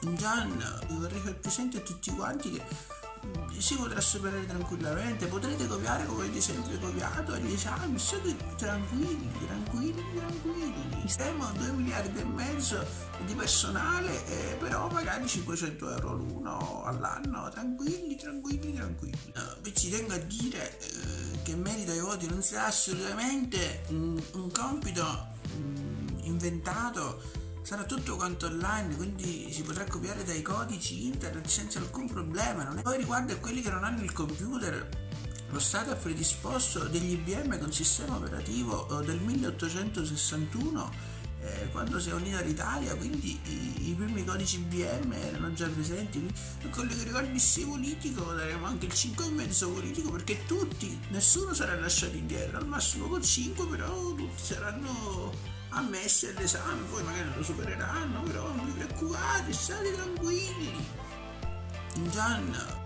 Gian, vi vorrei far presente a tutti quanti che si potrà superare tranquillamente, potrete copiare come avete sempre copiato agli esami, state tranquilli, tranquilli, tranquilli. Siamo 2 miliardi e mezzo di personale, però magari 500 euro l'uno all'anno, tranquilli, tranquilli, tranquilli. Ci tengo a dire che in merito ai voti non sarà assolutamente un compito inventato, sarà tutto quanto online, quindi si potrà copiare dai codici internet senza alcun problema. Poi riguardo a quelli che non hanno il computer, lo Stato ha predisposto degli IBM con sistema operativo del 1861 quando si è unita l'Italia, quindi i primi codici IBM erano già presenti. Quindi, per quello che riguarda il sì politico daremo anche il 5,5 politico, perché tutti, nessuno sarà lasciato indietro, al massimo col 5, però tutti saranno ammessi all'esame, poi magari lo supereranno, però non vi preoccupate, state tranquilli. Gian,